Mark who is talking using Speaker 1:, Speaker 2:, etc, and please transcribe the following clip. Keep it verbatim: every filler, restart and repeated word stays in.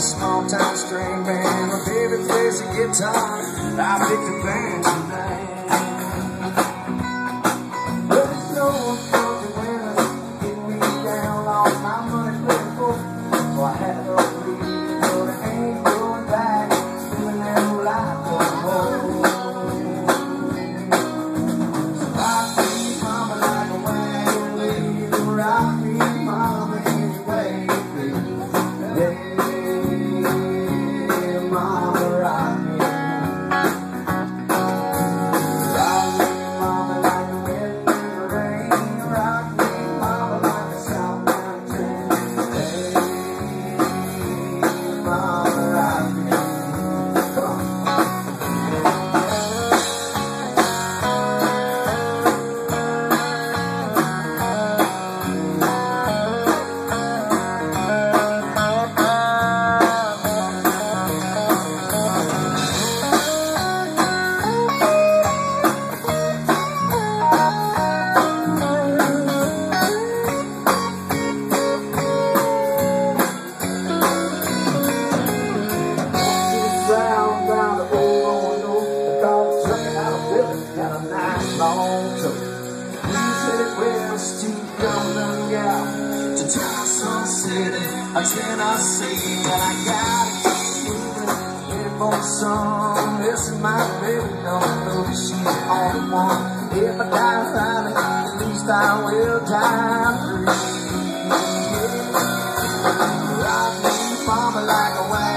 Speaker 1: small town string band. My baby plays the guitar, I pick the band tonight. But there's no one for the winners, get me down, lost my money playing for. So I had to leave, but I ain't going back, living that whole life going home. So rock me, mama, like a wagon wheel. Rock me, mama, anyway. Yeah. Got a nice long tour. We headed west to Golden Gap, to Johnson City, Tennessee. And I gotta keep moving, waiting for the sun. Listen, my baby don't know that she's the only one. If I die trying, at least I will die free. Rock me, mama, like a wagon.